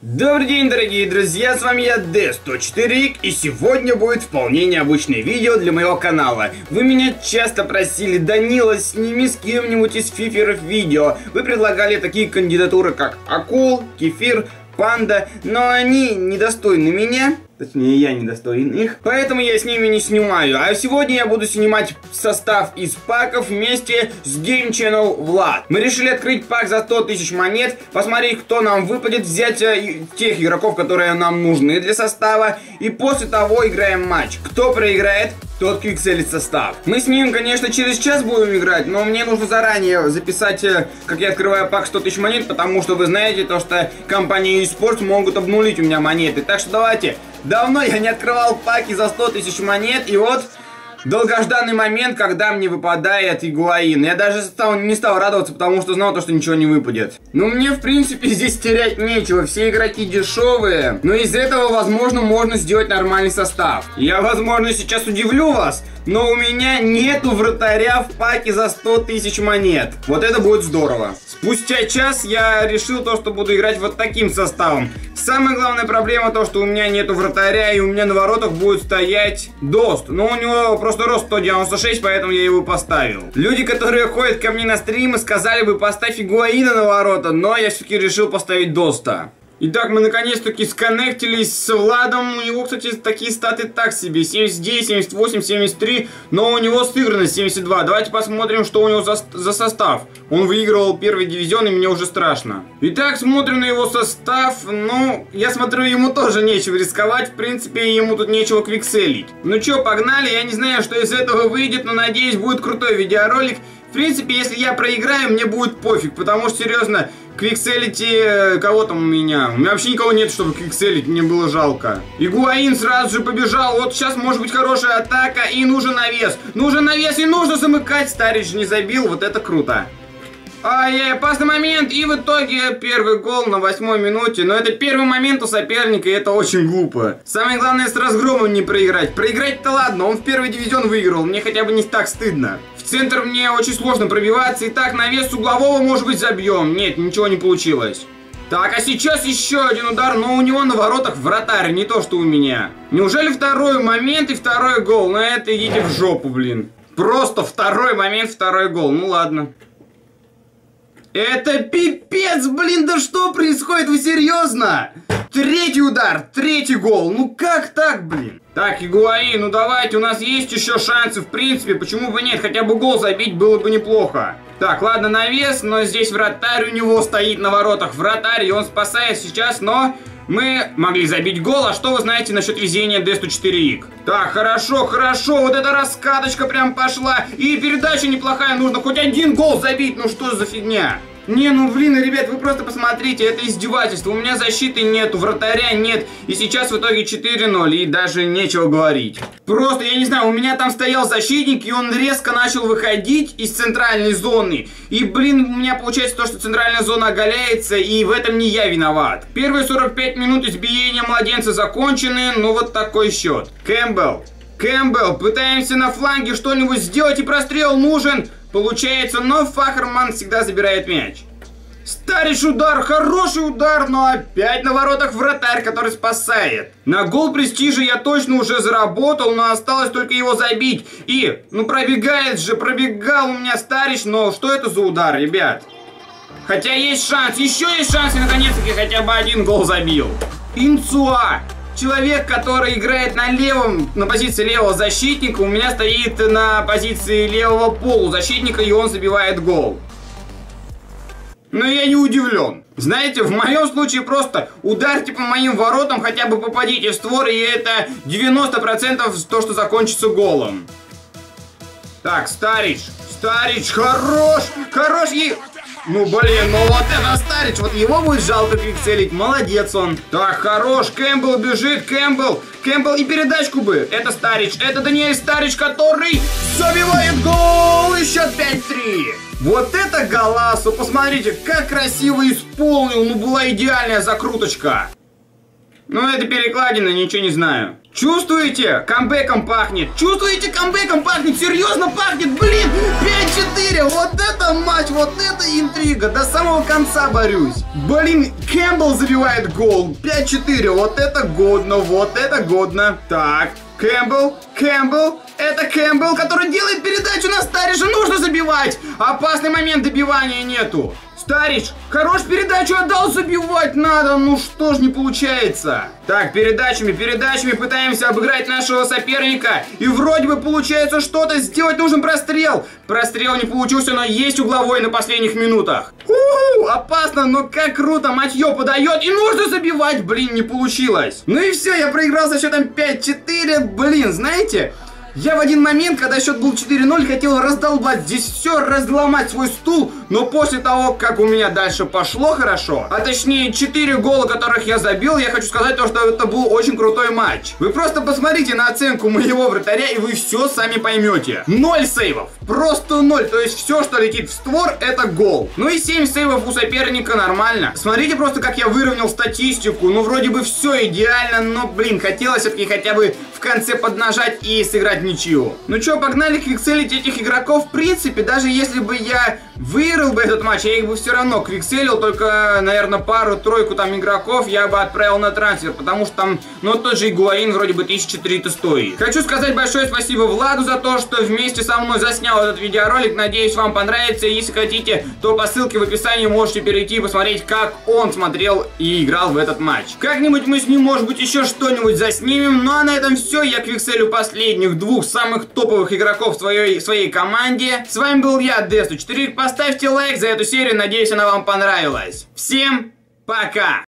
Добрый день, дорогие друзья, с вами я D104, и сегодня будет вполне необычное видео для моего канала. Вы меня часто просили: Данила, сними с кем-нибудь из фиферов видео. Вы предлагали такие кандидатуры, как Акул, Кефир, Панда, но они недостойны меня. Точнее, я недостоин их, поэтому я с ними не снимаю. А сегодня я буду снимать состав из паков вместе с Game Channel Влад. Мы решили открыть пак за 100 тысяч монет, посмотреть, кто нам выпадет, взять тех игроков, которые нам нужны для состава, и после того играем матч. Кто проиграет, тот квикселит состав. Мы с ним, конечно, через час будем играть, но мне нужно заранее записать, как я открываю пак 100 тысяч монет, потому что вы знаете, то, что компании eSports могут обнулить у меня монеты. Так что давайте. Давно я не открывал паки за 100 тысяч монет, и вот долгожданный момент, когда мне выпадает Игуаин. Я даже не стал радоваться, потому что знал, что ничего не выпадет. Но мне, в принципе, здесь терять нечего. Все игроки дешевые, но из этого, возможно, можно сделать нормальный состав. Я, возможно, сейчас удивлю вас, но у меня нету вратаря в паке за 100 тысяч монет. Вот это будет здорово. Спустя час я решил то, что буду играть вот таким составом. Самая главная проблема то, что у меня нету вратаря, и у меня на воротах будет стоять Дост. Но у него просто рост 196, поэтому я его поставил. Люди, которые ходят ко мне на стримы, сказали бы: поставь Игуаина на ворота, но я все-таки решил поставить Доста. Итак, мы наконец-таки сконнектились с Владом. У него, кстати, такие статы так себе: 79, 78, 73, но у него сыгранность 72. Давайте посмотрим, что у него за состав. Он выигрывал первый дивизион, и мне уже страшно. Итак, смотрим на его состав. Ну, я смотрю, ему тоже нечего рисковать. В принципе, ему тут нечего квикселить. Ну чё, погнали. Я не знаю, что из этого выйдет, но надеюсь, будет крутой видеоролик. В принципе, если я проиграю, мне будет пофиг, потому что, серьезно, квикселите кого там у меня? У меня вообще никого нет, чтобы квикселить, мне было жалко. Игуаин сразу же побежал. Вот сейчас может быть хорошая атака, и нужен навес. Нужен навес, и нужно замыкать. Старич не забил, вот это круто. Ай-яй, опасный момент, и в итоге первый гол на 8-й минуте. Но это первый момент у соперника, и это очень глупо. Самое главное, с разгромом не проиграть. Проиграть-то ладно, он в первый дивизион выиграл, мне хотя бы не так стыдно. В центр мне очень сложно пробиваться. Итак, навес углового, может быть, забьем. Нет, ничего не получилось. Так, а сейчас еще один удар, но у него на воротах вратарь, не то что у меня. Неужели второй момент и второй гол? Ну это идите в жопу, блин. Просто второй момент, второй гол, ну ладно. Это пипец, блин, да что происходит, вы серьезно? Третий удар, третий гол, ну как так, блин? Так, Игуаин, ну давайте, у нас есть еще шансы, в принципе, почему бы нет, хотя бы гол забить было бы неплохо. Так, ладно, навес, но здесь вратарь у него стоит на воротах, вратарь, и он спасает сейчас, но... Мы могли забить гол, а что вы знаете насчет везения D104? Так, хорошо, хорошо, вот эта раскаточка прям пошла. И передача неплохая, нужно хоть один гол забить, ну что за фигня? Не, ну блин, ребят, вы просто посмотрите, это издевательство. У меня защиты нету, вратаря нет. И сейчас в итоге 4-0, и даже нечего говорить. Просто, я не знаю, у меня там стоял защитник, и он резко начал выходить из центральной зоны. И, блин, у меня получается то, что центральная зона оголяется, и в этом не я виноват. Первые 45 минут избиения младенца закончены, ну вот такой счет. Кэмпбелл, пытаемся на фланге что-нибудь сделать, и прострел нужен. Получается, но Фахерман всегда забирает мяч. Старич удар, хороший удар, но опять на воротах вратарь, который спасает. На гол престижа я точно уже заработал, но осталось только его забить. И, ну пробегает же, пробегал у меня Старич, но что это за удар, ребят? Хотя есть шанс, еще есть шанс, и наконец-таки хотя бы один гол забил. Инцуа. Человек, который играет на позиции левого защитника, у меня стоит на позиции левого полузащитника, и он забивает гол. Но я не удивлен. Знаете, в моем случае просто ударьте по моим воротам, хотя бы попадите в створ, и это 90% то, что закончится голом. Так, Старич, хорош, и... Ну блин, ну вот это Старич, вот его будет жалко квикселить, молодец он. Так, хорош, Кэмпбелл бежит, Кэмпбелл, и передачку бы. Это Старич, это Даниэль Старич, который забивает гол, и счет 5-3. Вот это голасу, посмотрите, как красиво исполнил, ну была идеальная закруточка. Ну, это перекладина, ничего не знаю. Чувствуете? Камбэком пахнет. Чувствуете? Камбэком пахнет. Серьезно пахнет. Блин, 5-4. Вот это матч, вот это интрига. До самого конца борюсь. Блин, Кэмпбелл забивает гол. 5-4. Вот это годно, вот это годно. Так, Кэмпбелл. Это Кэмпбелл, который делает передачу на Старриджа. Нужно забивать. Опасный момент, добивания нету. Старридж, хорош передачу отдал, забивать надо. Ну что ж не получается. Так, передачами пытаемся обыграть нашего соперника. И вроде бы получается что-то. Сделать нужен прострел. Прострел не получился, но есть угловой на последних минутах. Опасно, но как круто. Матьё подает и нужно забивать. Блин, не получилось. Ну и все, я проиграл со счетом 5-4. Блин, знаете... Я в один момент, когда счет был 4-0, хотел раздолбать здесь все, разломать свой стул, но после того, как у меня дальше пошло хорошо, а точнее 4 гола, которых я забил, я хочу сказать то, что это был очень крутой матч. Вы просто посмотрите на оценку моего вратаря, и вы все сами поймете. 0 сейвов, просто 0, то есть все, что летит в створ, это гол. Ну и 7 сейвов у соперника нормально. Смотрите просто, как я выровнял статистику, ну вроде бы все идеально, но блин, хотелось все-таки хотя бы в конце поднажать и сыграть ничью. Ну чё, погнали квикселить этих игроков. В принципе, даже если бы я выиграл бы этот матч, я их бы все равно квикселил, только, наверное, пару-тройку там игроков я бы отправил на трансфер, потому что там, ну, тот же Игуаин вроде бы 1300 стоит. Хочу сказать большое спасибо Владу за то, что вместе со мной заснял этот видеоролик. Надеюсь, вам понравится. Если хотите, то по ссылке в описании можете перейти и посмотреть, как он смотрел и играл в этот матч. Как-нибудь мы с ним, может быть, еще что-нибудь заснимем. Ну а на этом все. Я квикселю последних двух самых топовых игроков в своей команде. С вами был я, Desto4. Поставьте лайк за эту серию. Надеюсь, она вам понравилась. Всем пока!